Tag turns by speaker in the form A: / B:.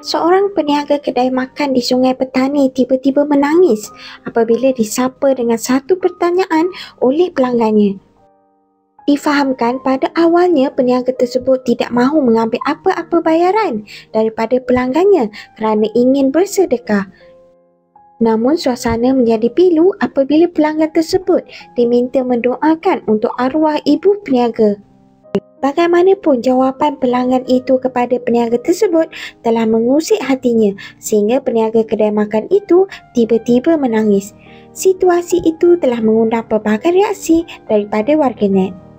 A: Seorang peniaga kedai makan di Sungai Petani tiba-tiba menangis apabila disapa dengan satu pertanyaan oleh pelanggannya. Difahamkan pada awalnya peniaga tersebut tidak mahu mengambil apa-apa bayaran daripada pelanggannya kerana ingin bersedekah. Namun suasana menjadi pilu apabila pelanggan tersebut diminta mendoakan untuk arwah ibu peniaga. Bagaimanapun, jawapan pelanggan itu kepada peniaga tersebut telah mengusik hatinya sehingga peniaga kedai makan itu tiba-tiba menangis. Situasi itu telah mengundang pelbagai reaksi daripada warganet.